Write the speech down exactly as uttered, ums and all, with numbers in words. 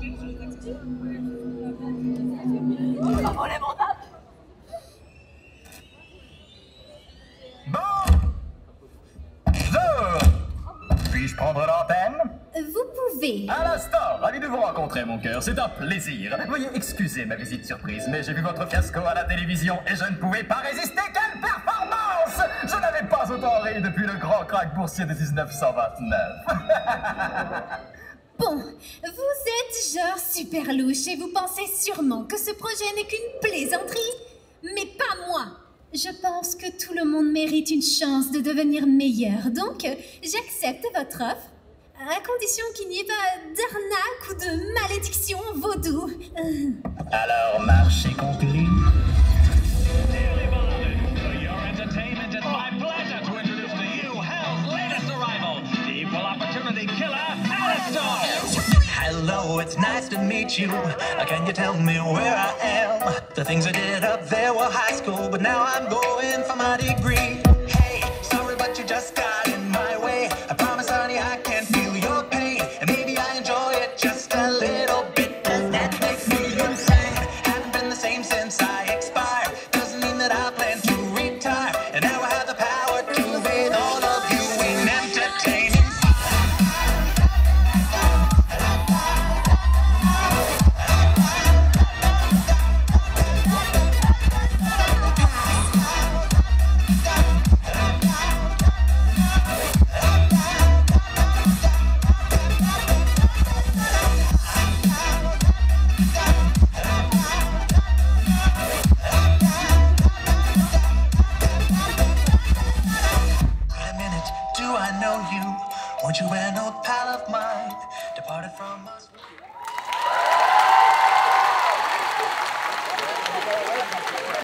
Puis-je prendre l'antenne? Vous pouvez. À l'instant, ravi de vous rencontrer, mon cœur, c'est un plaisir. Veuillez excuser ma visite surprise, mais j'ai vu votre fiasco à la télévision et je ne pouvais pas résister. Quelle performance! Je n'avais pas autant ri depuis le grand crack boursier de mille neuf cent vingt-neuf. Bon, vous êtes genre super louche et vous pensez sûrement que ce projet n'est qu'une plaisanterie. Mais pas moi. Je pense que tout le monde mérite une chance de devenir meilleur, donc j'accepte votre offre, à condition qu'il n'y ait pas d'arnaque ou de malédiction vaudou. Euh... Alors, marché conclu. Hello, it's nice to meet you. Can you tell me where I am? The things I did up there were high school, but now I'm going for my degree. Hey, sorry, but you just got in my way. I promise, honey, I can feel your pain, and maybe I enjoy it just a little bit. Does that make me insane? Haven't been the same since I expired. Doesn't mean that I plan to retire, and now I have the power to bathe all of you in entertaining. Weren't you an old pal of mine? Departed from us.